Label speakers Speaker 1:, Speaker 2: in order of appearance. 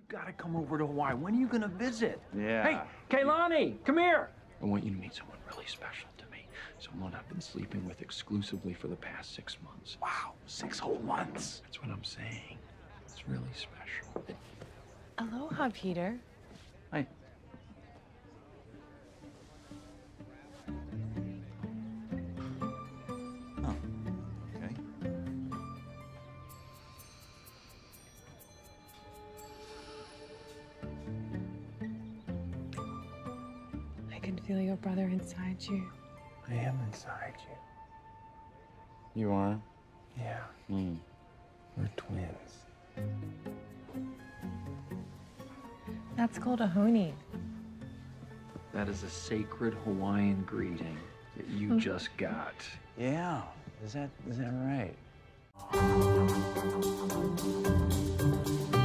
Speaker 1: gotta come over to Hawaii. When are you gonna visit?
Speaker 2: Yeah.
Speaker 1: Hey, Kaylani, come here. I want you to meet someone really special to me. Someone I've been sleeping with exclusively for the past 6 months. Wow, 6 whole months. That's what I'm saying. It's really special.
Speaker 3: Aloha, Peter.
Speaker 1: Hi.
Speaker 2: Oh, okay.
Speaker 3: I can feel your brother inside you.
Speaker 1: I am inside you.
Speaker 2: You are?
Speaker 1: Yeah.
Speaker 2: Hmm.
Speaker 1: We're twins.
Speaker 3: That's called a honey.
Speaker 1: That is a sacred Hawaiian greeting that you just got.
Speaker 2: Yeah. Is that right?